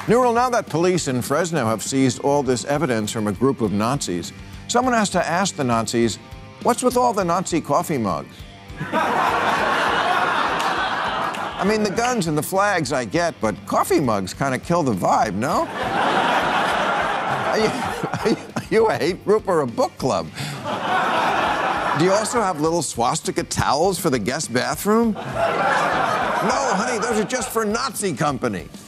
Newell, now that police in Fresno have seized all this evidence from a group of Nazis, someone has to ask the Nazis, what's with all the Nazi coffee mugs? I mean, the guns and the flags I get, but coffee mugs kind of kill the vibe, no? Are you a hate group or a book club? Do you also have little swastika towels for the guest bathroom? No, honey, those are just for Nazi company.